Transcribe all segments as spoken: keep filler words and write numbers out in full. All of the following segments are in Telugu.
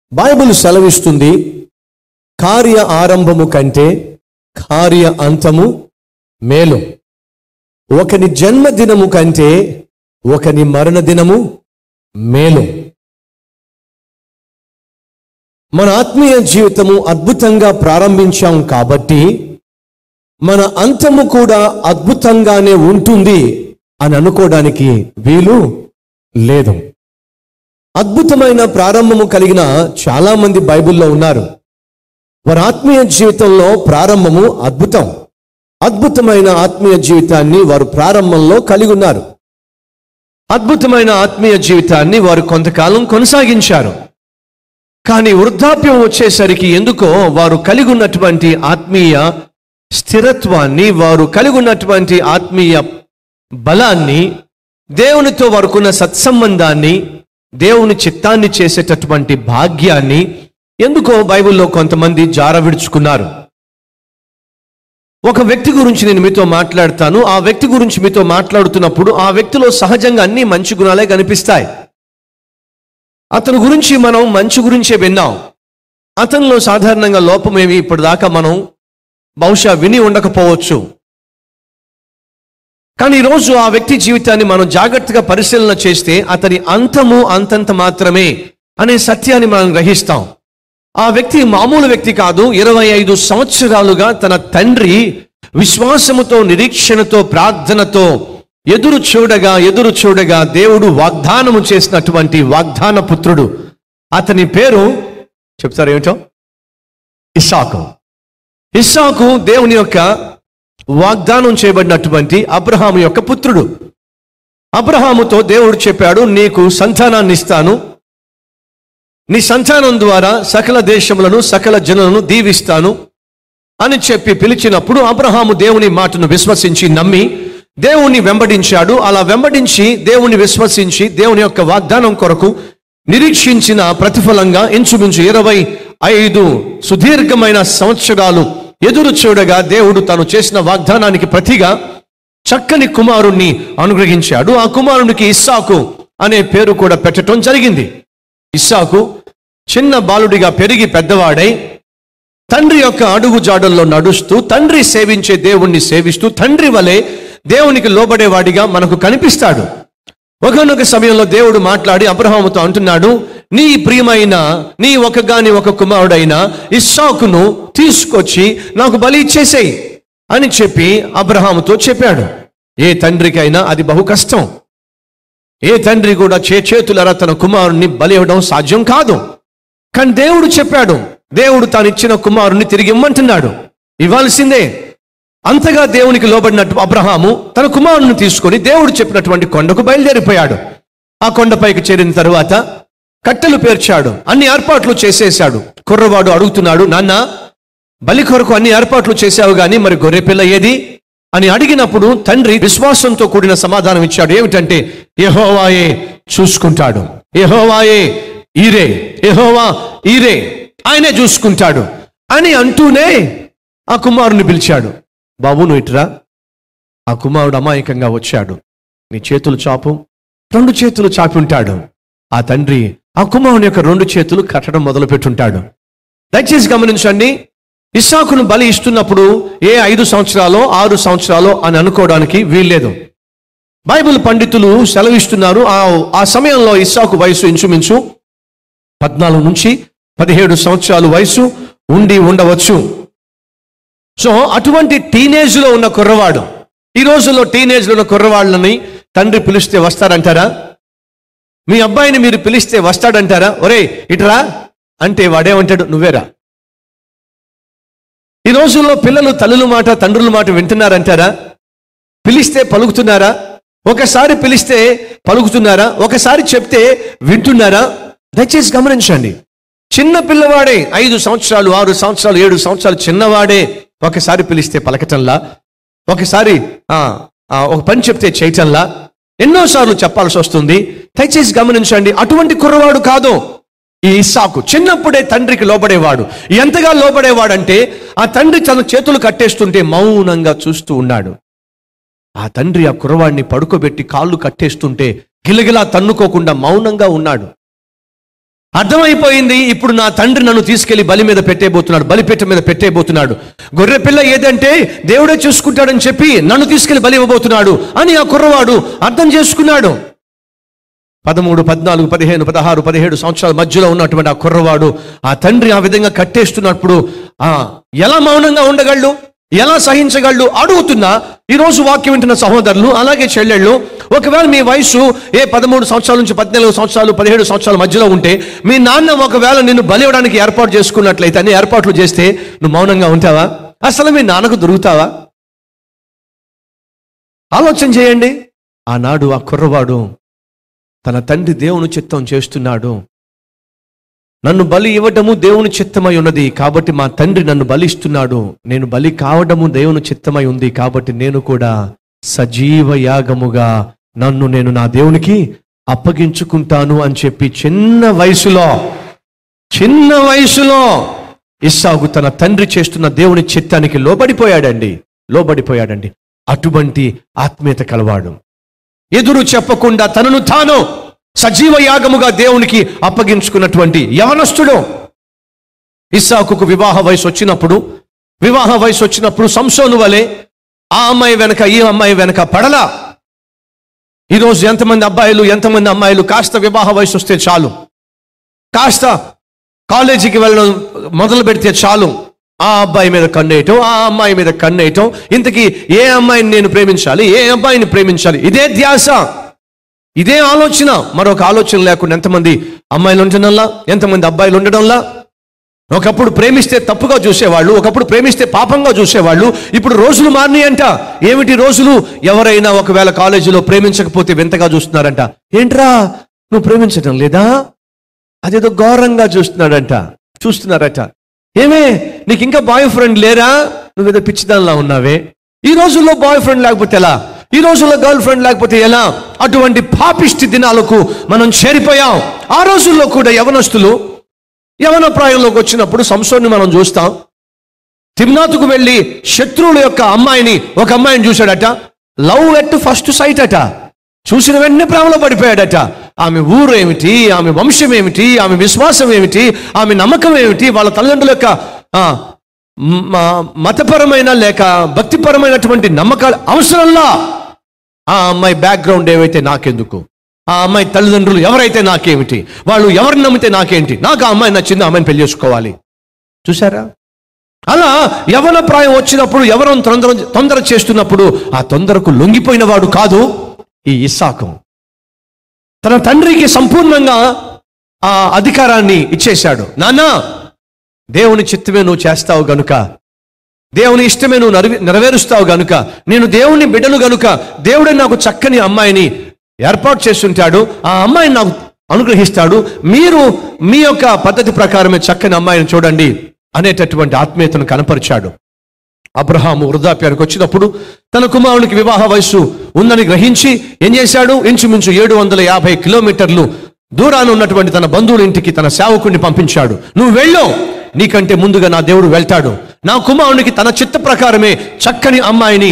బైబిల్ సెలవిస్తుంది, కార్య ఆరంభము కంటే కార్య అంతము మేలు. ఒకని జన్మదినము కంటే ఒకని మరణ దినము మేలు. మన ఆత్మీయ జీవితము అద్భుతంగా ప్రారంభించాం కాబట్టి మన అంతము కూడా అద్భుతంగానే ఉంటుంది అని అనుకోవడానికి వీలు లేదు. అద్భుతమైన ప్రారంభము కలిగిన చాలా మంది బైబిల్లో ఉన్నారు. వారి ఆత్మీయ జీవితంలో ప్రారంభము అద్భుతం. అద్భుతమైన ఆత్మీయ జీవితాన్ని వారు ప్రారంభంలో కలిగి ఉన్నారు. అద్భుతమైన ఆత్మీయ జీవితాన్ని వారు కొంతకాలం కొనసాగించారు. కానీ వృద్ధాప్యం వచ్చేసరికి ఎందుకో వారు కలిగి ఉన్నటువంటి ఆత్మీయ స్థిరత్వాన్ని, వారు కలిగి ఉన్నటువంటి ఆత్మీయ బలాన్ని, దేవునితో వారుకున్న సత్సంబంధాన్ని, దేవుని చిత్తాన్ని చేసేటటువంటి భాగ్యాన్ని ఎందుకో బైబిల్లో కొంతమంది జార విడుచుకున్నారు. ఒక వ్యక్తి గురించి నేను మీతో మాట్లాడతాను. ఆ వ్యక్తి గురించి మీతో మాట్లాడుతున్నప్పుడు ఆ వ్యక్తిలో సహజంగా అన్ని మంచి గుణాలే కనిపిస్తాయి. అతని గురించి మనం మంచి గురించే విన్నాం. అతనిలో సాధారణంగా లోపమేమి ఇప్పటిదాకా మనం బహుశా విని ఉండకపోవచ్చు. కానీ ఈరోజు ఆ వ్యక్తి జీవితాన్ని మనం జాగ్రత్తగా పరిశీలన చేస్తే అతని అంతము అంతంత మాత్రమే అనే సత్యాన్ని మనం గ్రహిస్తాం. ఆ వ్యక్తి మామూలు వ్యక్తి కాదు. ఇరవై ఐదు సంవత్సరాలుగా తన తండ్రి విశ్వాసముతో, నిరీక్షణతో, ప్రార్థనతో ఎదురు చూడగా ఎదురు చూడగా దేవుడు వాగ్దానము చేసినటువంటి వాగ్దాన పుత్రుడు. అతని పేరు చెప్తారు ఏమిటో? ఇస్సాకు. ఇస్సాకు దేవుని యొక్క వాగ్దానం చేయబడినటువంటి అబ్రహాము యొక్క పుత్రుడు. అబ్రహాముతో దేవుడు చెప్పాడు, నీకు సంతానాన్ని ఇస్తాను, నీ సంతానం ద్వారా సకల దేశములను సకల జనులను దీవిస్తాను అని చెప్పి పిలిచినప్పుడు అబ్రహాము దేవుని మాటను విశ్వసించి నమ్మి దేవుని వెంబడించాడు. అలా వెంబడించి దేవుని విశ్వసించి దేవుని యొక్క వాగ్దానం కొరకు నిరీక్షించిన ప్రతిఫలంగా ఇంచుమించు ఇరవై ఐదు సుదీర్ఘమైన సంవత్సరాలు ఎదురు చూడగా దేవుడు తాను చేసిన వాగ్దానానికి ప్రతిగా చక్కని కుమారుణ్ణి అనుగ్రహించాడు. ఆ కుమారునికి ఇస్సాకు అనే పేరు కూడా పెట్టడం జరిగింది. ఇస్సాకు చిన్న బాలుడిగా పెరిగి పెద్దవాడై తండ్రి యొక్క అడుగు జాడల్లో నడుస్తూ తండ్రి సేవించే దేవుణ్ణి సేవిస్తూ తండ్రి వలె దేవునికి లోబడేవాడిగా మనకు కనిపిస్తాడు. ఒకనొక సమయంలో దేవుడు మాట్లాడి అబ్రహాముతో అంటున్నాడు, నీ ప్రియమైన నీ ఒకగాని ఒక కుమారుడైన ఇస్సాకును తీసుకొచ్చి నాకు బలి ఇచ్చేసేయి అని చెప్పి అబ్రహాముతో చెప్పాడు. ఏ తండ్రికైనా అది బహు కష్టం. ఏ తండ్రి కూడా చే చేతులరా తన కుమారుణ్ణి బలి ఇవ్వడం సాధ్యం కాదు. కానీ దేవుడు చెప్పాడు, దేవుడు తాను ఇచ్చిన కుమారుణ్ణి తిరిగి ఇమ్మంటున్నాడు, ఇవ్వాల్సిందే. అంతగా దేవునికి లోబడినట్టు అబ్రహాము తన కుమారుని తీసుకొని దేవుడు చెప్పినటువంటి కొండకు బయలుదేరిపోయాడు. ఆ కొండపైకి చేరిన తరువాత కట్టెలు పేర్చాడు, అన్ని ఏర్పాట్లు చేసేశాడు. కుర్రవాడు అడుగుతున్నాడు, నాన్న బలి కొరకు అన్ని ఏర్పాట్లు చేశావు కానీ మరి గొర్రెపిల్ల ఏది అని అడిగినప్పుడు తండ్రి విశ్వాసంతో కూడిన సమాధానం ఇచ్చాడు. ఏమిటంటే, యెహోవాయే చూసుకుంటాడు, యెహోవాయే ఈరే, యెహోవా ఈరే, ఆయనే చూసుకుంటాడు అని అంటూనే ఆ కుమారుని పిలిచాడు. బాబు నువ్వు ఇటురా. ఆ కుమారుడు అమాయకంగా వచ్చాడు. నీ చేతులు చాపు. రెండు చేతులు చాపి ఉంటాడు. ఆ తండ్రి ఆ కుమారుని యొక్క రెండు చేతులు కట్టడం మొదలు పెట్టుంటాడు. దయచేసి గమనించండి, ఇస్సాకును బలి ఇస్తున్నప్పుడు ఏ ఐదు సంవత్సరాలో ఆరు సంవత్సరాలో అని అనుకోవడానికి వీల్లేదు. బైబిల్ పండితులు సెలవిస్తున్నారు, ఆ ఆ సమయంలో ఇస్సాకు వయసు ఇంచుమించు పద్నాలుగు నుంచి పదిహేడు సంవత్సరాలు వయసు ఉండి ఉండవచ్చు. సో అటువంటి టీనేజ్లో ఉన్న కుర్రవాడు, ఈ రోజుల్లో టీనేజ్లో ఉన్న కుర్రవాళ్ళని తండ్రి పిలిస్తే వస్తారంటారా? మీ అబ్బాయిని మీరు పిలిస్తే వస్తాడంటారా? ఒరే ఇటురా అంటే వాడేమంటాడు, నువ్వేరా. ఈ రోజుల్లో పిల్లలు తల్లుల మాట తండ్రుల మాట వింటున్నారంటారా? పిలిస్తే పలుకుతున్నారా? ఒకసారి పిలిస్తే పలుకుతున్నారా? ఒకసారి చెప్తే వింటున్నారా? దయచేసి గమనించండి. చిన్న పిల్లవాడే, ఐదు సంవత్సరాలు ఆరు సంవత్సరాలు ఏడు సంవత్సరాలు చిన్నవాడే ఒకసారి పిలిస్తే పలకటంలా, ఒకసారి ఒక పని చెప్తే చేయటంలా ఎన్నోసార్లు చెప్పాల్సి వస్తుంది. దయచేసి గమనించండి, అటువంటి కుర్రవాడు కాదు ఈ ఇస్సాకు. చిన్నప్పుడే తండ్రికి లోబడేవాడు. ఎంతగా లోబడేవాడంటే ఆ తండ్రి తన చేతులు కట్టేస్తుంటే మౌనంగా చూస్తూ ఉన్నాడు. ఆ తండ్రి ఆ కుర్రవాడిని పడుకోబెట్టి కాళ్ళు కట్టేస్తుంటే గిలగిలా తన్నుకోకుండా మౌనంగా ఉన్నాడు. అర్థమైపోయింది, ఇప్పుడు నా తండ్రి నన్ను తీసుకెళ్లి బలి మీద పెట్టేయబోతున్నాడు, బలిపీఠ మీద పెట్టేయబోతున్నాడు. గొర్రె పిల్ల ఏదంటే దేవుడే చూసుకుంటాడని చెప్పి నన్ను తీసుకెళ్లి బలి ఇవ్వబోతున్నాడు అని ఆ కుర్రవాడు అర్థం చేసుకున్నాడు. పదమూడు పద్నాలుగు పదిహేను పదహారు పదిహేడు సంవత్సరాల మధ్యలో ఉన్నటువంటి ఆ కుర్రవాడు ఆ తండ్రి ఆ విధంగా కట్టేస్తున్నప్పుడు ఆ ఎలా మౌనంగా ఉండగలడు, ఎలా సహించగలడు అడుగుతున్నా. ఈరోజు వాక్యం వింటున్న సహోదరులు, అలాగే చెల్లెళ్ళు, ఒకవేళ మీ వయసు ఏ పదమూడు సంవత్సరాల నుంచి పద్నాలుగు సంవత్సరాలు పదిహేడు సంవత్సరాల మధ్యలో ఉంటే, మీ నాన్న ఒకవేళ నిన్ను బలి ఇవ్వడానికి ఏర్పాటు చేసుకున్నట్లయితే, అన్ని ఏర్పాట్లు చేస్తే నువ్వు మౌనంగా ఉంటావా? అసలు మీ నాన్నకు దొరుకుతావా? ఆలోచన చేయండి. ఆనాడు ఆ కుర్రవాడు తన తండ్రి దేవుని చిత్తం చేస్తున్నాడు. నన్ను బలి ఇవ్వడము దేవుని చిత్తమై ఉన్నది కాబట్టి మా తండ్రి నన్ను బలిస్తున్నాడు, నేను బలి కావడము దేవుని చిత్తమై ఉంది కాబట్టి నేను కూడా సజీవ యాగముగా నన్ను నేను నా దేవునికి అప్పగించుకుంటాను అని చెప్పి చిన్న వయసులో చిన్న వయసులో ఇస్సాకు తన తండ్రి చేస్తున్న దేవుని చిత్తానికి లోబడిపోయాడండి లోబడిపోయాడండి అటువంటి ఆత్మీయత కలవాడు. ఎదురు చెప్పకుండా తనను తాను సజీవ యాగముగా దేవునికి అప్పగించుకున్నటువంటి యవనస్తుడు. ఇస్సాకుకు వివాహ వయసు వచ్చినప్పుడు వివాహ వయసు వచ్చినప్పుడు సంసోను వలె ఆ అమ్మాయి వెనక ఈ అమ్మాయి వెనక పడలా. ఈరోజు ఎంతమంది అబ్బాయిలు ఎంతమంది అమ్మాయిలు కాస్త వివాహ వయసు వస్తే చాలు, కాస్త కాలేజీకి వెళ్ళడం మొదలు పెడితే చాలు, ఆ అబ్బాయి మీద కన్నేయటం, ఆ అమ్మాయి మీద కన్నేయటం, ఇంతకీ ఏ అమ్మాయిని నేను ప్రేమించాలి, ఏ అబ్బాయిని ప్రేమించాలి, ఇదే ధ్యాస, ఇదే ఆలోచన. మరొక ఆలోచన లేకుండా ఎంతమంది అమ్మాయిలు ఉండడంలా, ఎంతమంది అబ్బాయిలు ఉండడంలా. ఒకప్పుడు ప్రేమిస్తే తప్పుగా చూసేవాళ్ళు, ఒకప్పుడు ప్రేమిస్తే పాపంగా చూసేవాళ్ళు. ఇప్పుడు రోజులు మారినాయంట. ఏమిటి రోజులు? ఎవరైనా ఒకవేళ కాలేజీలో ప్రేమించకపోతే వింతగా చూస్తున్నారంట. ఏంట్రా నువ్వు ప్రేమించడం లేదా? అదేదో ఘోరంగా చూస్తున్నాడంట చూస్తున్నారట. ఏమే నీకు ఇంకా బాయ్ ఫ్రెండ్ లేరా? నువ్వేదో పిచ్చిదానిలా ఉన్నావే. ఈ రోజుల్లో బాయ్ ఫ్రెండ్ లేకపోతే ఎలా? ఈ రోజుల్లో గర్ల్ ఫ్రెండ్ లేకపోతే ఎలా? అటువంటి పాపిష్టి దినాలకు మనం చేరిపోయాం. ఆ రోజుల్లో కూడా యవనస్తులు యవన ప్రాయంలోకి వచ్చినప్పుడు సంసోన్ని మనం చూస్తాం. తిమ్నాతుకు వెళ్ళి శత్రువుల యొక్క అమ్మాయిని ఒక అమ్మాయిని చూశాడట. లవ్ ఎట్ ఫస్ట్ సైట్ అట. చూసిన వెంటనే ప్రేమలో పడిపోయాడట. ఆమె ఊరు ఏమిటి, ఆమె వంశం ఏమిటి, ఆమె విశ్వాసం ఏమిటి, ఆమె నమ్మకం ఏమిటి, వాళ్ళ తల్లిదండ్రుల యొక్క మతపరమైన లేక భక్తిపరమైనటువంటి నమ్మకాలు అవసరంలా. ఆ అమ్మాయి బ్యాక్గ్రౌండ్ ఏవైతే నాకెందుకు, ఆ అమ్మాయి తల్లిదండ్రులు ఎవరైతే నాకేమిటి, వాళ్ళు ఎవరిని నమ్మితే నాకేంటి, నాకు ఆ అమ్మాయి నచ్చింది, ఆ అమ్మాయిని పెళ్లి చేసుకోవాలి. చూసారా? అలా యవన ప్రాయం వచ్చినప్పుడు ఎవరు తొందర తొందర చేస్తున్నప్పుడు ఆ తొందరకు లొంగిపోయిన వాడు కాదు ఈ ఇస్సాకు. తన తండ్రికి సంపూర్ణంగా ఆ అధికారాన్ని ఇచ్చేశాడు. నాన్నా, దేవుని చిత్తమే నువ్వు చేస్తావు గనుక, దేవుని ఇష్టమే నువ్వు నెరవే నెరవేరుస్తావు గనుక, నేను దేవుని బిడ్డను గనుక దేవుడే నాకు చక్కని అమ్మాయిని ఏర్పాటు చేస్తుంటాడు, ఆ అమ్మాయిని నాకు అనుగ్రహిస్తాడు, మీరు మీ యొక్క పద్ధతి ప్రకారమే చక్కని అమ్మాయిని చూడండి అనేటటువంటి ఆత్మీయతను కనపరిచాడు. అబ్రహాము వృద్ధాప్యానికి వచ్చినప్పుడు తన కుమారునికి వివాహ వయస్సు ఉందని గ్రహించి ఏం చేశాడు? ఇంచుమించు ఏడు వందల యాభై కిలోమీటర్లు దూరాన ఉన్నటువంటి తన బంధువుల ఇంటికి తన సేవకుడిని పంపించాడు. నువ్వు వెళ్ళు, నీకంటే ముందుగా నా దేవుడు వెళ్తాడు, నా కుమారునికి తన చిత్త ప్రకారమే చక్కని అమ్మాయిని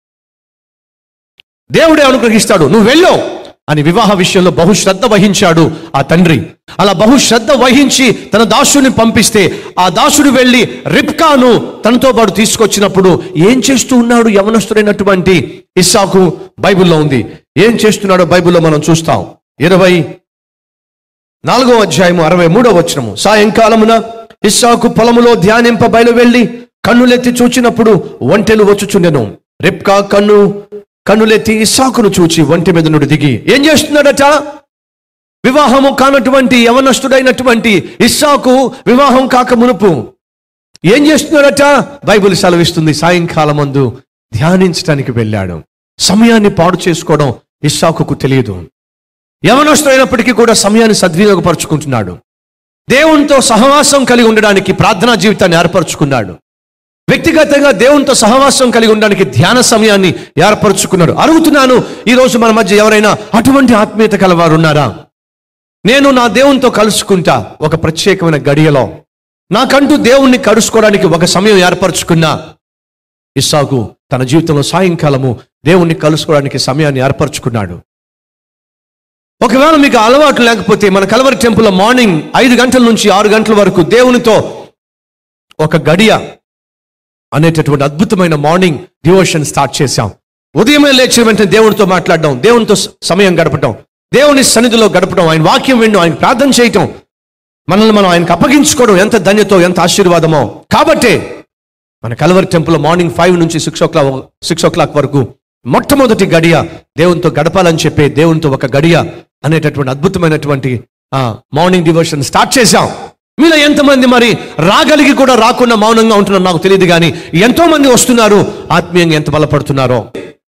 దేవుడే అనుగ్రహిస్తాడు, నువ్వు వెళ్ళు అని వివాహ విషయంలో బహుశ్రద్ధ వహించాడు ఆ తండ్రి. అలా బహుశ్రద్ధ వహించి తన దాసుని పంపిస్తే ఆ దాసుడు వెళ్ళి రిబ్కాను తనతో పాటు తీసుకొచ్చినప్పుడు ఏం చేస్తూ ఉన్నాడు యవనస్తుడైనటువంటి ఇస్సాకు? బైబిల్లో ఉంది. ఏం చేస్తున్నాడో బైబిల్లో మనం చూస్తాం. ఇరవై నాలుగో అధ్యాయము అరవై మూడో వచనము. సాయంకాలమున ఇస్సాకు పొలములో ధ్యానింప బయలు వెళ్ళి కన్నులెత్తి చూచినప్పుడు ఒంటెలు వచ్చుచుండెను. రిబ్కా కన్ను కన్నులెత్తి ఇస్సాకును చూచి ఒంటె మీద నుండి దిగి ఏం చేస్తున్నాడట? వివాహము కానటువంటి యవనస్తుడైనటువంటి ఇస్సాకు వివాహం కాక మునుపు ఏం చేస్తున్నాడట? బైబిల్ సెలవిస్తుంది, సాయంకాలం మందు ధ్యానించడానికి వెళ్ళాడు. సమయాన్ని పాడు చేసుకోవడం ఇస్సాకుకు తెలియదు. యవనస్తుడైనప్పటికీ కూడా సమయాన్ని సద్వినియోగపరుచుకుంటున్నాడు. దేవునితో సహవాసం కలిగి ఉండడానికి ప్రార్థనా జీవితాన్ని ఏర్పరచుకున్నాడు. వ్యక్తిగతంగా దేవునితో సహవాసం కలిగి ఉండడానికి ధ్యాన సమయాన్ని ఏర్పరచుకున్నాడు. అడుగుతున్నాను, ఈరోజు మన మధ్య ఎవరైనా అటువంటి ఆత్మీయత కలవారు ఉన్నారా? నేను నా దేవునితో కలుసుకుంటా ఒక ప్రత్యేకమైన గడియలో, నాకంటూ దేవుణ్ణి కలుసుకోవడానికి ఒక సమయం ఏర్పరచుకున్నా. ఇస్సాకు తన జీవితంలో సాయంకాలము దేవుణ్ణి కలుసుకోవడానికి సమయాన్ని ఏర్పరచుకున్నాడు. ఒకవేళ మీకు అలవాటు లేకపోతే మన కల్వరి టెంపుల్లో మార్నింగ్ ఐదు గంటల నుంచి ఆరు గంటల వరకు దేవునితో ఒక గడియ అనేటటువంటి అద్భుతమైన మార్నింగ్ డివోషన్ స్టార్ట్ చేశాం. ఉదయమే లేచిన వెంటనే దేవునితో మాట్లాడడం, దేవునితో సమయం గడపటం, దేవుని సన్నిధిలో గడపడం, ఆయన వాక్యం వినడం, ఆయన ప్రార్థన చేయటం, మనల్ని మనం ఆయనకు అప్పగించుకోవడం ఎంత ధన్యతో, ఎంత ఆశీర్వాదమో. కాబట్టి మన కల్వరి టెంపుల్ మార్నింగ్ ఫైవ్ నుంచి six o'clock six o'clock వరకు మొట్టమొదటి గడియ దేవునితో గడపాలని చెప్పి దేవునితో ఒక గడియ అనేటటువంటి అద్భుతమైనటువంటి మార్నింగ్ డివోషన్ స్టార్ట్ చేశాం. మీలో ఎంతమంది మరి రాగలిగి కూడా రాకుండా మౌనంగా ఉంటున్నారు నాకు తెలియదు, కానీ ఎంతో మంది వస్తున్నారు, ఆత్మీయంగా ఎంత బలపడుతున్నారో.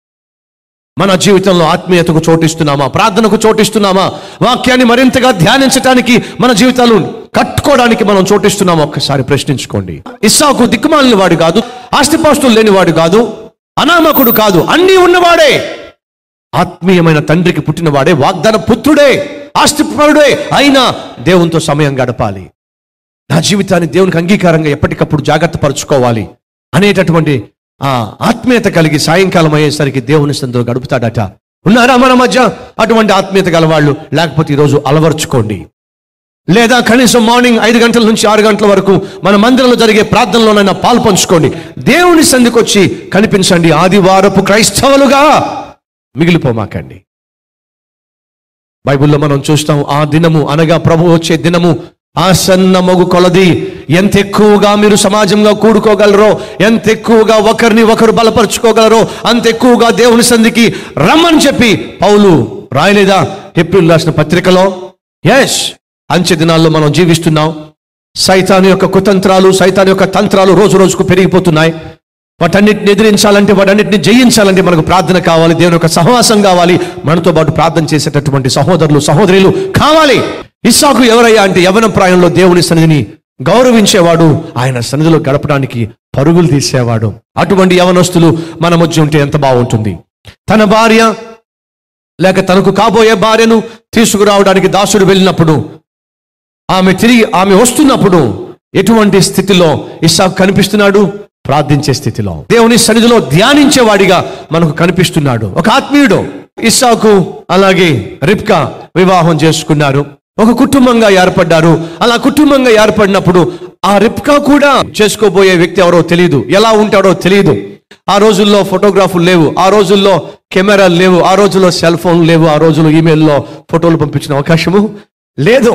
మన జీవితంలో ఆత్మీయతకు చోటిస్తున్నామా? ప్రార్థనకు చోటిస్తున్నామా? వాక్యాన్ని మరింతగా ధ్యానించడానికి మన జీవితాలు కట్టుకోవడానికి మనం చోటిస్తున్నామా? ఒక్కసారి ప్రశ్నించుకోండి. ఇస్సాకు దిక్కుమాలిన వాడు కాదు, ఆస్తిపాస్తులు లేనివాడు కాదు, అనామకుడు కాదు, అన్నీ ఉన్నవాడే, ఆత్మీయమైన తండ్రికి పుట్టినవాడే, వాగ్దాన పుత్రుడే, ఆస్తిపరుడే, అయినా దేవునితో సమయం గడపాలి, నా జీవితాన్ని దేవునికి అంగీకారంగా ఎప్పటికప్పుడు జాగ్రత్త పరుచుకోవాలి అనేటటువంటి ఆ ఆత్మీయత కలిగి సాయంకాలం అయ్యేసరికి దేవుని సన్నిధిలో గడుపుతాడట. ఉన్నారా మన మధ్య అటువంటి ఆత్మీయత గలవాళ్ళు? లేకపోతే ఈరోజు అలవర్చుకోండి. లేదా కనీసం మార్నింగ్ ఐదు గంటల నుంచి ఆరు గంటల వరకు మన మందిరంలో జరిగే ప్రార్థనలోనైనా పాలు పంచుకోండి. దేవుని సన్నిధికి వచ్చి కనిపించండి. ఆదివారపు క్రైస్తవులుగా మిగిలిపోమాకండి. బైబిల్లో మనం చూస్తాం, ఆ దినము అనగా ప్రభు వచ్చే దినము ఆసన్న మగు కొలది. ఎంత ఎక్కువగా మీరు సమాజంగా కూడుకోగలరో, ఎంత ఎక్కువగా ఒకరిని ఒకరు బలపరుచుకోగలరో, అంత ఎక్కువగా దేవుని సన్నిధికి రమ్మని చెప్పి పౌలు రాయలేదా హెబ్రీయులకు రాసిన పత్రికలో? ఎస్, అంచె దినాల్లో మనం జీవిస్తున్నాం. సైతాను యొక్క కుతంత్రాలు, సైతాను యొక్క తంత్రాలు రోజు రోజుకు పెరిగిపోతున్నాయి. వాటన్నిటిని ఎదిరించాలంటే, వాటన్నిటిని జయించాలంటే మనకు ప్రార్థన కావాలి, దేవుని యొక్క సహవాసం కావాలి, మనతో పాటు ప్రార్థన చేసేటటువంటి సహోదరులు సహోదరులు కావాలి. ఇస్సాకు ఎవరయ్యా అంటే యవ్వన ప్రాయంలో దేవుని సన్నిధిని గౌరవించేవాడు, ఆయన సన్నిధిలో గడపడానికి పరుగులు తీసేవాడు. అటువంటి యవనస్తులు మన మధ్య ఉంటే ఎంత బాగుంటుంది. తన భార్య లేక తనకు కాబోయే భార్యను తీసుకురావడానికి దాసుడు వెళ్ళినప్పుడు, ఆమె తిరిగి ఆమె వస్తున్నప్పుడు ఎటువంటి స్థితిలో ఇస్సాకు కనిపిస్తున్నాడు? ప్రార్థించే స్థితిలో, దేవుని సన్నిధిలో ధ్యానించేవాడిగా మనకు కనిపిస్తున్నాడు. ఒక ఆత్మీయుడు. ఇస్సాకు అలాగే రిబ్కా వివాహం చేసుకున్నారు, ఒక కుటుంబంగా ఏర్పడ్డారు. అలా కుటుంబంగా ఏర్పడినప్పుడు ఆ రిబ్కా కూడా చేసుకోబోయే వ్యక్తి ఎవరో తెలియదు, ఎలా ఉంటాడో తెలియదు. ఆ రోజుల్లో ఫోటోగ్రాఫ్లు లేవు, ఆ రోజుల్లో కెమెరాలు లేవు, ఆ రోజుల్లో సెల్ ఫోన్ లేవు, ఆ రోజుల్లో ఈమెయిల్లో ఫోటోలు పంపించిన అవకాశము లేదు.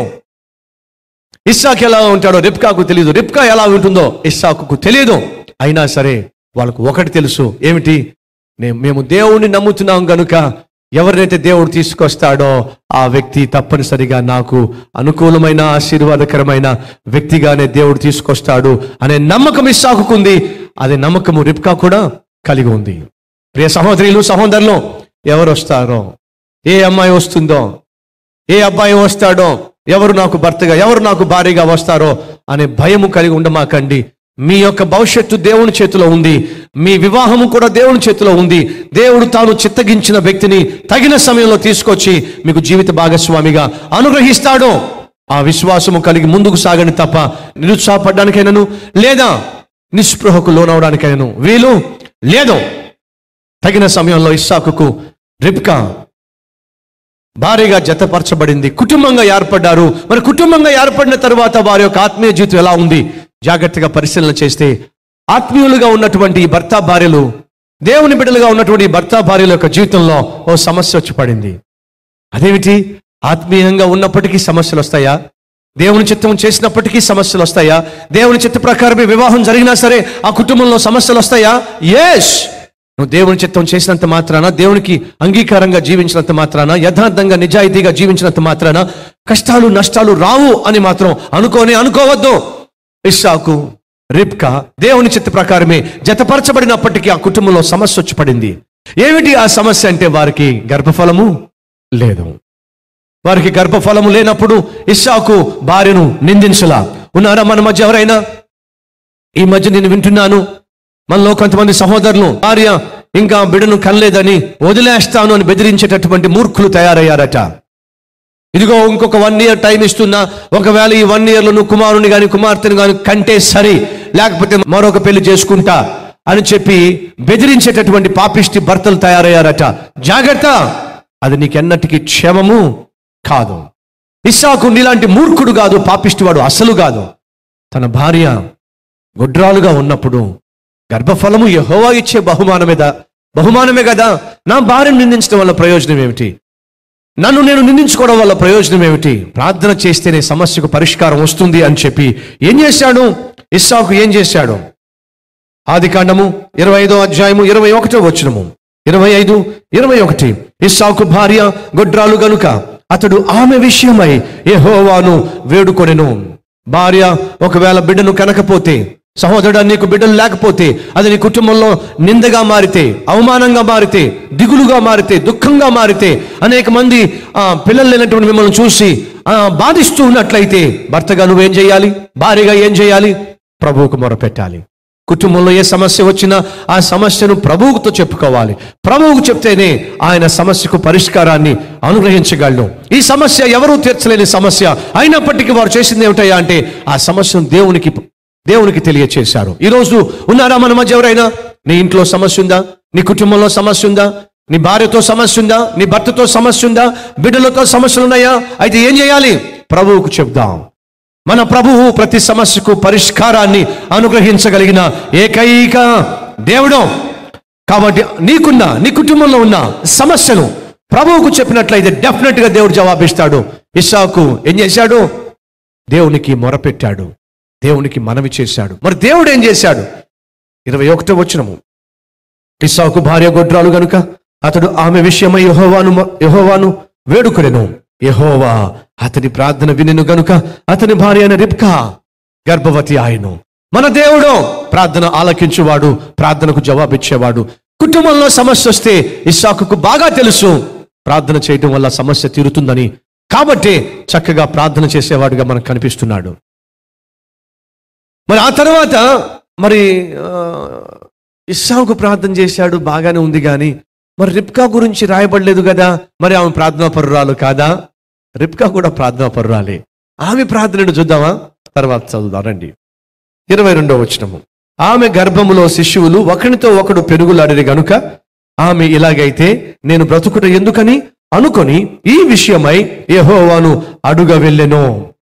ఇస్సాకు ఎలా ఉంటాడో రిబ్కాకు తెలియదు, రిబ్కా ఎలా ఉంటుందో ఇస్సాకుకు తెలియదు. అయినా సరే వాళ్ళకు ఒకటి తెలుసు, ఏమిటి? మేము దేవుణ్ణి నమ్ముతున్నాం కనుక ఎవరినైతే దేవుడు తీసుకొస్తాడో ఆ వ్యక్తి తప్పనిసరిగా నాకు అనుకూలమైన ఆశీర్వాదకరమైన వ్యక్తిగానే దేవుడు తీసుకొస్తాడు అనే నమ్మకం ఇస్సాకుకు ఉంది. అదే నమ్మకము రిబ్కా కూడా కలిగి ఉంది. ప్రియ సహోదరులు సహోదరులు, ఎవరు వస్తారో, ఏ అమ్మాయి వస్తుందో, ఏ అబ్బాయి వస్తాడో, ఎవరు నాకు భర్తగా, ఎవరు నాకు భార్యగా వస్తారో అనే భయము కలిగి ఉండమాకండి. మీ యొక్క భవిష్యత్తు దేవుని చేతిలో ఉంది, మీ వివాహము కూడా దేవుని చేతిలో ఉంది. దేవుడు తాను చిత్తగించిన వ్యక్తిని తగిన సమయంలో తీసుకొచ్చి మీకు జీవిత భాగస్వామిగా అనుగ్రహిస్తాడు. ఆ విశ్వాసము కలిగి ముందుకు సాగని తప్ప నిరుత్సాహపడడానికైనాను లేదా నిస్పృహకు లోనవడానికైనాను వీలు లేదు. తగిన సమయంలో ఇస్సాకుకు రిబ్కా భారీగా జతపరచబడింది, కుటుంబంగా ఏర్పడ్డారు. మరి కుటుంబంగా ఏర్పడిన తర్వాత వారి యొక్క ఆత్మీయ జీవితం ఎలా ఉంది జాగ్రత్తగా పరిశీలన చేస్తే, ఆత్మీయులుగా ఉన్నటువంటి భర్త భార్యలు, దేవుని బిడ్డలుగా ఉన్నటువంటి భర్త భార్యల యొక్క జీవితంలో ఓ సమస్య వచ్చి పడింది. అదేమిటి? ఆత్మీయంగా ఉన్నప్పటికీ సమస్యలు వస్తాయా? దేవుని చిత్తం చేసినప్పటికీ సమస్యలు వస్తాయా? దేవుని చిత్త ప్రకారమే వివాహం జరిగినా సరే ఆ కుటుంబంలో సమస్యలు వస్తాయా? ఎస్. నువ్వు దేవుని చిత్తం చేసినంత మాత్రాన, దేవునికి అంగీకారంగా జీవించినంత మాత్రాన, యథార్థంగా నిజాయితీగా జీవించినంత మాత్రాన కష్టాలు నష్టాలు రావు అని మాత్రం అనుకోనే అనుకోవద్దు. ఇస్సాకు రిబ్కా దేవుని చిత్త ప్రకారమే జతపరచబడినప్పటికీ ఆ కుటుంబంలో సమస్య వచ్చి పడింది. ఏమిటి ఆ సమస్య అంటే, వారికి గర్భఫలము లేదు. వారికి గర్భఫలము లేనప్పుడు ఇస్సాకు భార్యను నిందించలా. ఉన్నారా మన మధ్య ఎవరైనా? ఈ మధ్య నేను వింటున్నాను, మనలో కొంతమంది సహోదరులు భార్య ఇంకా బిడ్డను కనలేదని వదిలేస్తాను అని బెదిరించేటటువంటి మూర్ఖులు తయారయ్యారట. ఇదిగో ఇంకొక వన్ ఇయర్ టైం ఇస్తున్నా, ఒకవేళ ఈ వన్ ఇయర్లో నువ్వు కుమారుని కానీ కుమార్తెను కానీ కంటే సరి, లేకపోతే మరొక పెళ్లి చేసుకుంటా అని చెప్పి బెదిరించేటటువంటి పాపిష్టి భర్తలు తయారయ్యారట. జాగ్రత్త, అది నీకెన్నటికీ క్షేమము కాదు. ఇస్సాకు నీలాంటి మూర్ఖుడు కాదు, పాపిష్టివాడు అసలు కాదు. తన భార్య గొడ్రాలుగా ఉన్నప్పుడు గర్భఫలము యెహోవా ఇచ్చే బహుమానమేదా బహుమానమే కదా. నా భార్యను నిందించడం వల్ల ప్రయోజనం ఏమిటి? నన్ను నేను నిందించుకోవడం వల్ల ప్రయోజనం ఏమిటి? ప్రార్థన చేస్తేనే సమస్యకు పరిష్కారం వస్తుంది అని చెప్పి ఏం చేశాడు ఇస్సాకు? ఏం చేశాడు? ఆది కాండము ఇరవై ఐదో అధ్యాయము ఇరవై ఒకటో వచనము, ఇరవై ఐదు ఇరవై ఒకటి. ఇస్సాకు భార్య గొడ్రాలు గనుక అతడు ఆమె విషయమై యెహోవాను వేడుకొనెను. భార్య ఒకవేళ బిడ్డను కనకపోతే, సహోదరుడు నీకు బిడ్డలు లేకపోతే, అది నీ కుటుంబంలో నిందగా మారితే, అవమానంగా మారితే, దిగులుగా మారితే, దుఃఖంగా మారితే, అనేక మంది ఆ పిల్లలు లేనటువంటి మిమ్మల్ని చూసి ఆ బాధిస్తూ ఉన్నట్లయితే భర్తగా నువ్వేం చేయాలి? భార్యగా ఏం చేయాలి? ప్రభువుకు మొరపెట్టాలి. కుటుంబంలో ఏ సమస్య వచ్చినా ఆ సమస్యను ప్రభువుతో చెప్పుకోవాలి. ప్రభువుకు చెప్తేనే ఆయన సమస్యకు పరిష్కారాన్ని అనుగ్రహించగలను. ఈ సమస్య ఎవరూ తీర్చలేని సమస్య అయినప్పటికీ వారు చేసింది ఏమిటయ్యా అంటే ఆ సమస్యను దేవునికి దేవునికి తెలియచేశారు. ఈరోజు ఉన్నారా మన మధ్య ఎవరైనా? నీ ఇంట్లో సమస్య ఉందా? నీ కుటుంబంలో సమస్య ఉందా? నీ భార్యతో సమస్య ఉందా? నీ భర్తతో సమస్య ఉందా? బిడ్డలతో సమస్యలు ఉన్నాయా? అయితే ఏం చేయాలి? ప్రభువుకు చెప్దాం. మన ప్రభువు ప్రతి సమస్యకు పరిష్కారాన్ని అనుగ్రహించగలిగిన ఏకైక దేవుడు. కాబట్టి నీకున్న నీ కుటుంబంలో ఉన్న సమస్యను ప్రభువుకు చెప్పినట్లయితే డెఫినెట్ గా దేవుడు జవాబిస్తాడు. ఇస్సాకు ఏం చేశాడు? దేవునికి మొరపెట్టాడు, దేవునికి మనవి చేశాడు. మరి దేవుడు ఏం చేశాడు? ఇరవై ఒకటో వచనము, ఇస్సాకు భార్య గొడ్రాలు గనుక అతడు ఆమె విషయమై యెహోవాను యెహోవాను వేడుకొనెను. యెహోవా అతని ప్రార్థన వినెను గనుక అతని భార్య అయిన రిబ్కా గర్భవతి ఆయను. మన దేవుడు ప్రార్థన ఆలకించువాడు, ప్రార్థనకు జవాబిచ్చేవాడు. కుటుంబంలో సమస్య వస్తే ఇస్సాకుకు బాగా తెలుసు ప్రార్థన చేయడం వల్ల సమస్య తీరుతుందని. కాబట్టి చక్కగా ప్రార్థన చేసేవాడుగా మనకు కనిపిస్తున్నాడు. మరి ఆ తర్వాత మరి ఇస్సాకు ప్రార్థన చేశాడు, బాగానే ఉంది. కానీ మరి రిబ్కా గురించి రాయబడలేదు కదా. మరి ఆమె ప్రార్థనా పరురాలు కాదా? రిబ్కా కూడా ప్రార్థనా పరురాలే. ఆమె ప్రార్థనను చూద్దామా? తర్వాత చదువుదాం రండి. ఇరవై రెండో వచనము, ఆమె గర్భములో శిశువులు ఒకరితో ఒకడు పెరుగులాడిరి గనుక ఆమె ఇలాగైతే నేను బ్రతుకుట ఎందుకని అనుకొని ఈ విషయమై యెహోవాను అడుగ వెళ్ళెను.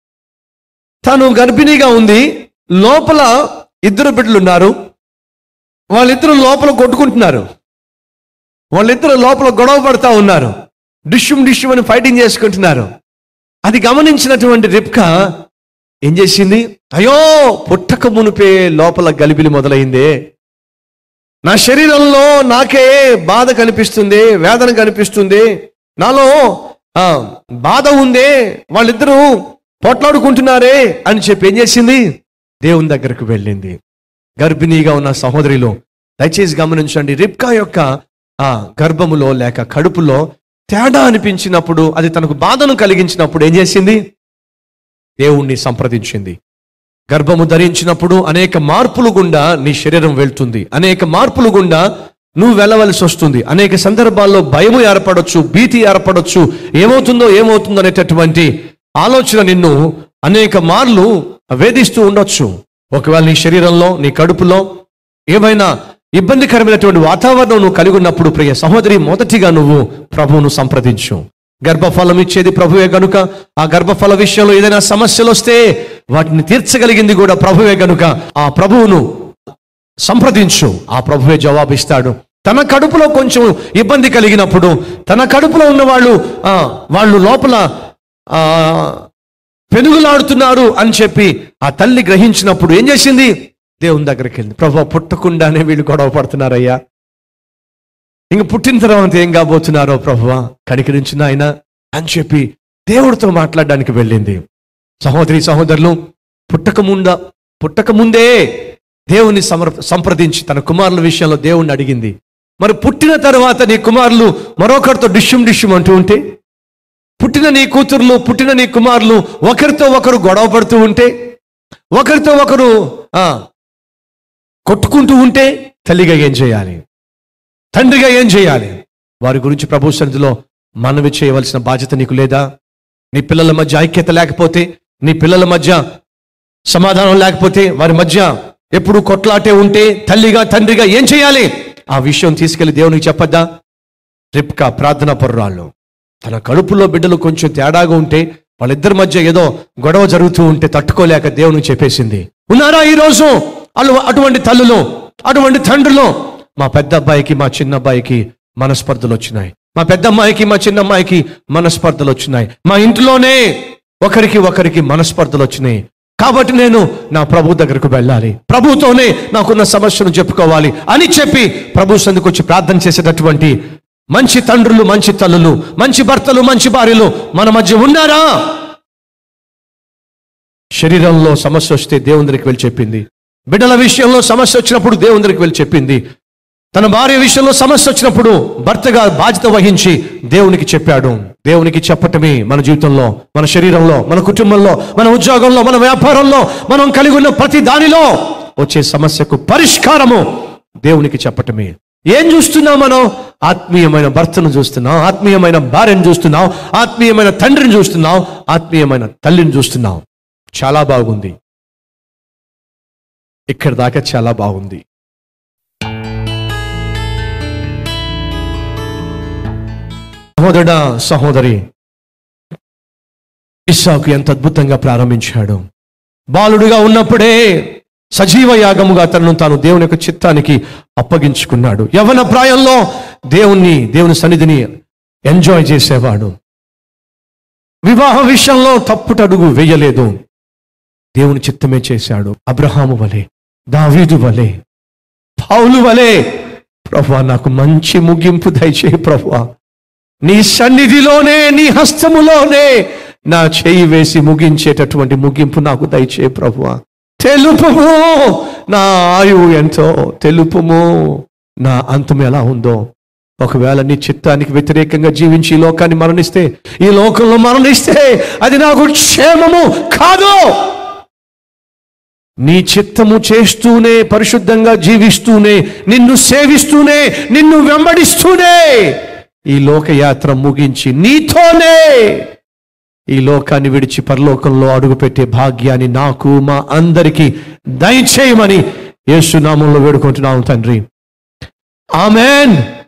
తను గర్భిణిగా ఉంది, లోపల ఇద్దరు బిడ్డలు ఉన్నారు. వాళ్ళిద్దరు లోపల కొట్టుకుంటున్నారు, వాళ్ళిద్దరు లోపల గొడవ పడతా ఉన్నారు, డిష్యూమ్ డిష్యూమ్ అని ఫైటింగ్ చేసుకుంటున్నారు. అది గమనించినటువంటి రిబ్కా ఏం చేసింది? అయ్యో, పుట్టక మునిపే లోపల గలిబిలి మొదలైందే, నా శరీరంలో నాకే బాధ కనిపిస్తుంది, వేదన కనిపిస్తుంది, నాలో ఆ బాధ ఉందే, వాళ్ళిద్దరూ పోట్లాడుకుంటున్నారే అని చెప్పి ఏం చేసింది? దేవుని దగ్గరకు వెళ్ళింది. గర్భిణీగా ఉన్న సహోదరిలో దయచేసి గమనించండి, రిబ్కా యొక్క ఆ గర్భములో లేక కడుపులో తేడా అనిపించినప్పుడు, అది తనకు బాధను కలిగించినప్పుడు ఏం చేసింది? దేవుణ్ణి సంప్రదించింది. గర్భము ధరించినప్పుడు అనేక మార్పులు గుండా నీ శరీరం వెళ్తుంది, అనేక మార్పులు గుండా నువ్వు వెళ్ళవలసి వస్తుంది. అనేక సందర్భాల్లో భయము ఏర్పడొచ్చు, భీతి ఏర్పడొచ్చు, ఏమవుతుందో ఏమవుతుందో అనేటటువంటి ఆలోచన నిన్ను అనేక మార్లు వేధిస్తూ ఉండొచ్చు. ఒకవేళ నీ శరీరంలో నీ కడుపులో ఏమైనా ఇబ్బందికరమైనటువంటి వాతావరణం నువ్వు కలిగి ఉన్నప్పుడు ప్రియ సహోదరి, మొదటిగా నువ్వు ప్రభువును సంప్రదించు. గర్భఫలం ఇచ్చేది ప్రభువే గనుక ఆ గర్భఫల విషయంలో ఏదైనా సమస్యలు వస్తే వాటిని తీర్చగలిగింది కూడా ప్రభువే గనుక ఆ ప్రభువును సంప్రదించు. ఆ ప్రభువే జవాబిస్తాడు. తన కడుపులో కొంచెం ఇబ్బంది కలిగినప్పుడు, తన కడుపులో ఉన్న వాళ్ళు వాళ్ళు లోపల ఆ పెనుగులాడుతున్నారు అని చెప్పి ఆ తల్లి గ్రహించినప్పుడు ఏం చేసింది? దేవుని దగ్గరికి వెళ్ళింది. ప్రభు, పుట్టకుండానే వీళ్ళు గొడవ పడుతున్నారయ్యా, ఇంక పుట్టిన తర్వాత ఏం కాబోతున్నారో ప్రభువా కనికరించిన ఆయన అని చెప్పి దేవుడితో మాట్లాడడానికి వెళ్ళింది. సహోదరి సహోదరులు, పుట్టకముందా పుట్టకముందే దేవుని సమర్ సంప్రదించి తన కుమారుల విషయంలో దేవుణ్ణి అడిగింది. మరి పుట్టిన తర్వాత నీ కుమారులు మరొకరితో డిష్యూమ్ డిష్యూమ్ అంటూ ఉంటే, పుట్టిన నీ కూతుర్లు పుట్టిన నీ కుమారులు ఒకరితో ఒకరు గొడవ పడుతూ ఉంటే, ఒకరితో ఒకరు ఆ కొట్టుకుంటూ ఉంటే తల్లిగా ఏం చేయాలి? తండ్రిగా ఏం చేయాలి? వారి గురించి ప్రభు సన్నిధిలో మనవి చేయవలసిన బాధ్యత నీకు లేదా? నీ పిల్లల మధ్య ఐక్యత లేకపోతే, నీ పిల్లల మధ్య సమాధానం లేకపోతే, వారి మధ్య ఎప్పుడు కొట్లాటే ఉంటే తల్లిగా తండ్రిగా ఏం చేయాలి? ఆ విషయం తీసుకెళ్లి దేవునికి చెప్పద్దా? రిబ్కా ప్రార్థనా పరురాళ్ళు తన కడుపులో బిడ్డలు కొంచెం తేడాగా ఉంటే, వాళ్ళిద్దరి మధ్య ఏదో గొడవ జరుగుతూ ఉంటే తట్టుకోలేక దేవునికి చెప్పేసింది. ఉన్నారా ఈరోజు అలు అటువంటి తల్లులు, అటువంటి తండ్రులు? మా పెద్ద అబ్బాయికి మా చిన్న అబ్బాయికి మనస్పర్ధలు వచ్చినాయి, మా పెద్ద అమ్మాయికి మా చిన్న అమ్మాయికి మనస్పర్ధలు వచ్చినాయి, మా ఇంట్లోనే ఒకరికి ఒకరికి మనస్పర్ధలు వచ్చినాయి. కాబట్టి నేను నా ప్రభు దగ్గరకు వెళ్ళాలి, ప్రభుతోనే నాకున్న సమస్యను చెప్పుకోవాలి అని చెప్పి ప్రభు సందుకు వచ్చి ప్రార్థన చేసేటటువంటి మంచి తండ్రులు, మంచి తల్లులు, మంచి భర్తలు, మంచి భార్యలు మన మధ్య ఉన్నారా? శరీరంలో సమస్య వస్తే దేవుని దగ్గరికి వెళ్ళి చెప్పింది, బిడ్డల విషయంలో సమస్య వచ్చినప్పుడు దేవుని దగ్గరికి వెళ్ళి చెప్పింది, తన భార్య విషయంలో సమస్య వచ్చినప్పుడు భర్తగా బాధ్యత వహించి దేవునికి చెప్పాడు. దేవునికి చెప్పటమే మన జీవితంలో, మన శరీరంలో, మన కుటుంబంలో, మన ఉద్యోగంలో, మన వ్యాపారంలో, మనం కలిగి ఉన్న ప్రతి దానిలో వచ్చే సమస్యకు పరిష్కారము దేవునికి చెప్పటమే. ఏం చూస్తున్నాం మనం? ఆత్మీయమైన భర్తను చూస్తున్నాం, ఆత్మీయమైన భార్యను చూస్తున్నాం, ఆత్మీయమైన తండ్రిని చూస్తున్నాం, ఆత్మీయమైన తల్లిని చూస్తున్నాం. చాలా బాగుంది, ఇక్కడ దాకా చాలా బాగుంది. సహోదరుడా, సహోదరి, ఇస్సాకు ఎంత అద్భుతంగా ప్రారంభించాడు. బాలుడుగా ఉన్నప్పుడే సజీవ యాగముగా తనను తాను దేవుని యొక్క చిత్తానికి అప్పగించుకున్నాడు. యవ్వన ప్రాయంలో దేవుణ్ణి, దేవుని సన్నిధిని ఎంజాయ్ చేసేవాడు. వివాహ విషయంలో తప్పుటడుగు వేయలేదు, దేవుని చిత్తమే చేశాడు. అబ్రహాము వలె, దావీదు వలె, పౌలు వలె, ప్రభువా నాకు మంచి ముగింపు దయచేయి ప్రభువా, నీ సన్నిధిలోనే, నీ హస్తములోనే నా చేయి వేసి ముగించేటటువంటి ముగింపు నాకు దయచేయి ప్రభువా. తెలుపుము నా ఆయువు ఎంతో, తెలుపుము నా అంతం ఎలా ఉందో. ఒకవేళ నీ చిత్తానికి వ్యతిరేకంగా జీవించి ఈ లోకాన్ని మరణిస్తే, ఈ లోకంలో మరణిస్తే అది నాకు క్షేమము కాదు. నీ చిత్తము చేస్తూనే, పరిశుద్ధంగా జీవిస్తూనే, నిన్ను సేవిస్తూనే, నిన్ను వెంబడిస్తూనే ఈ లోకయాత్ర ముగించి నీతోనే ఈ లోకాన్ని విడిచి పరలోకంలో అడుగుపెట్టే భాగ్యాన్ని నాకు, మా అందరికీ దయచేయమని యేసు నామములో వేడుకుంటున్నాము తండ్రి. ఆమేన్.